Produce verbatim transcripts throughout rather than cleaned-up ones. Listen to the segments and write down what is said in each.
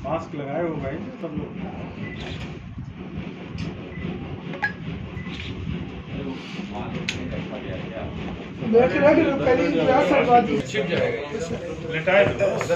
Mask लगाए हो भाई सब लोग। देख रहे कि पहले इतिहास और बात छिप जाएगा, लेटाए दो।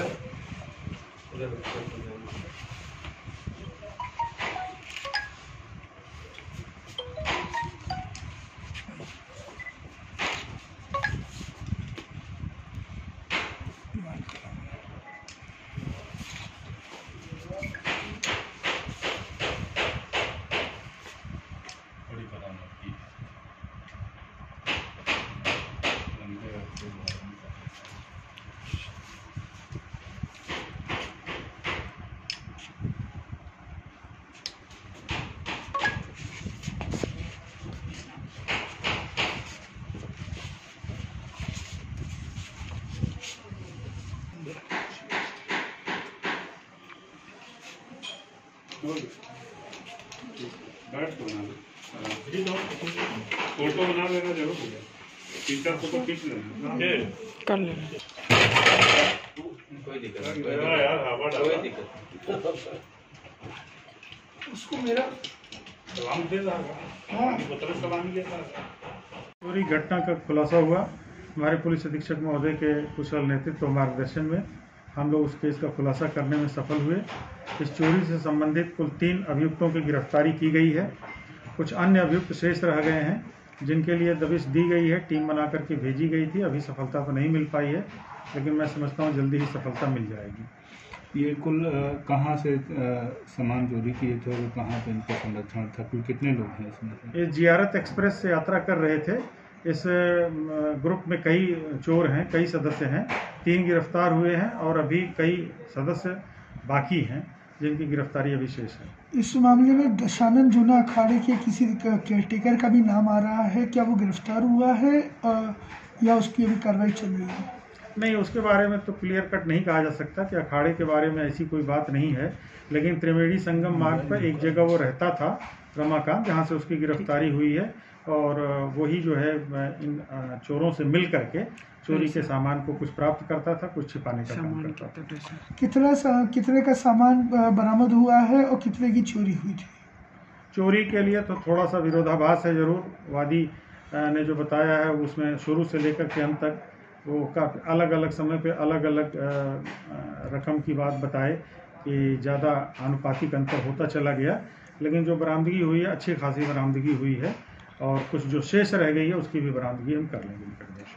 फोटो बना लेना जरूर, तीन चार फोटो खींच लेना कर लेना। कोई दिक्कत नहीं यार, हवा डाल, कोई दिक्कत उसको मेरा सलाम दे रहा है, मतलब सलामी देता है। पूरी घटना का खुलासा हुआ। हमारे पुलिस अधीक्षक महोदय के कुशल नेतृत्व और मार्गदर्शन में हम लोग उस केस का खुलासा करने में सफल हुए। इस चोरी से संबंधित कुल तीन अभियुक्तों की गिरफ्तारी की गई है। कुछ अन्य अभियुक्त शेष रह गए हैं जिनके लिए दबिश दी गई है, टीम बना करके भेजी गई थी। अभी सफलता तो नहीं मिल पाई है, लेकिन मैं समझता हूँ जल्दी ही सफलता मिल जाएगी। ये कुल कहाँ से आ, सामान चोरी किए थे और कहाँ पे इनका संरक्षण था? कुल कितने लोग हैं इसमें? ये जियारत एक्सप्रेस से यात्रा कर रहे थे। इस ग्रुप में कई चोर हैं, कई सदस्य हैं। तीन गिरफ्तार हुए हैं और अभी कई सदस्य बाकी हैं जिनकी गिरफ्तारी अभी शेष है। इस मामले में दशानंद जूना अखाड़े के किसी केयरटेकर का भी नाम आ रहा है, क्या वो गिरफ्तार हुआ है या उसकी अभी कार्रवाई चल रही है? नहीं, उसके बारे में तो क्लियर कट नहीं कहा जा सकता कि अखाड़े के बारे में ऐसी कोई बात नहीं है, लेकिन त्रिवेणी संगम मार्ग पर एक जगह वो रहता था, रमाकांत, जहाँ से उसकी गिरफ्तारी हुई है और वही जो है इन चोरों से मिल करके चोरी के सामान को कुछ प्राप्त करता था, कुछ छिपाने का काम करता था। कितना कितने का सामान बरामद हुआ है और कितने की चोरी हुई थी? चोरी के लिए तो थोड़ा सा विरोधाभास है जरूर। वादी ने जो बताया है उसमें शुरू से लेकर के अंत तक वो काफ़ी अलग अलग समय पे अलग अलग रकम की बात बताए कि ज़्यादा आनुपातिक अंतर होता चला गया, लेकिन जो बरामदगी हुई है अच्छी खासी बरामदगी हुई है और कुछ जो शेष रह गई है उसकी भी बरामदगी हम कर लेंगे।